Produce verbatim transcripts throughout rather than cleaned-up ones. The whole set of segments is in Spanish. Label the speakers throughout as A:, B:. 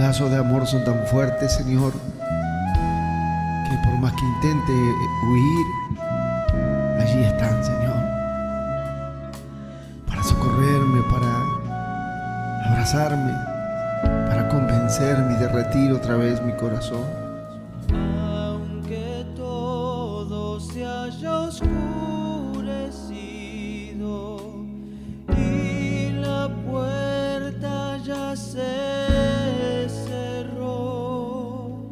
A: lazos de amor son tan fuertes, Señor, que por más que intente huir, allí están, Señor, para socorrerme, para abrazarme, para convencerme y derretir otra vez mi corazón.
B: Aunque todo se haya oscurecido y la puerta ya se cerró,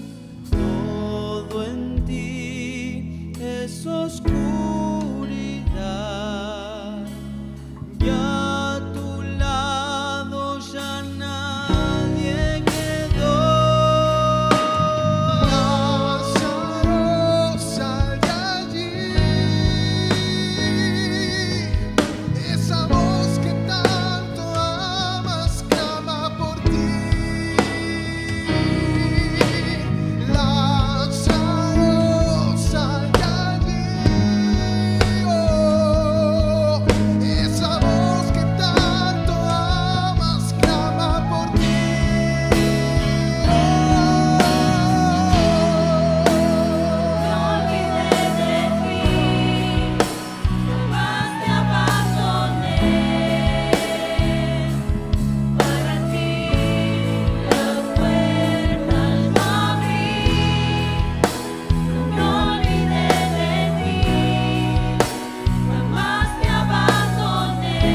B: todo en ti es oscuridad. Ya a tu lado ya nadie quedó.
C: Lázaro, sal de allí. Esa voz que tanto amas clama por ti. Lázaro, sal de allí. Oh, esa voz que tanto amas clama por ti.
D: No olvidé de ti, jamás te abandoné. Para ti las puertas no abrí. No olvidé de ti, jamás te abandoné.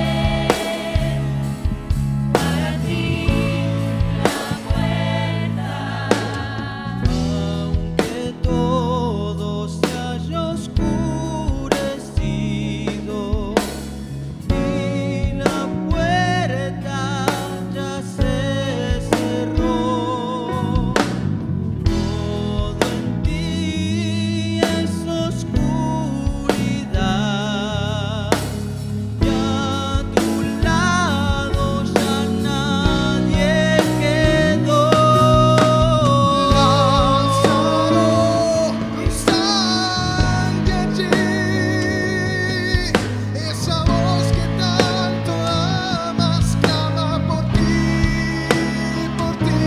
D: Para ti la puerta.
B: Aunque todo se haya oscurecido y la puerta ya se cerró, todo en ti es oscuridad. Ya a tu lado ya nadie quedó.
C: Lázaro, sal de allí. Esa voz que tanto amas clama por ti, por ti.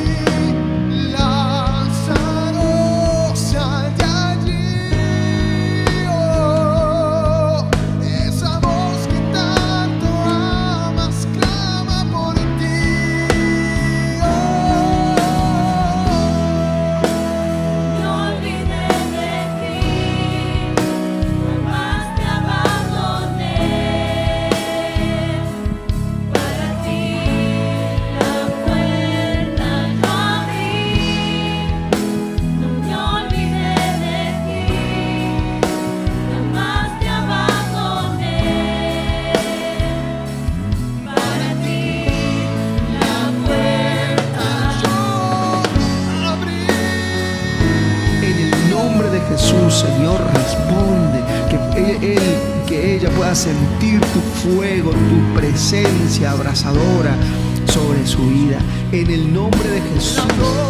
C: Lázaro, sal de allí. Oh, esa voz que tanto amas clama por ti. Oh.
D: No olvidé de ti, jamás te abandoné. Para ti la puerta no abrí. No me olvidé de ti, jamás te abandoné. Para ti la puerta
C: Yo abrí.
A: En el nombre de Jesús, Señor, responde, que él, él- que ella pueda sentir tu fuego, tu presencia abrazadora sobre su vida. En el nombre de Jesús.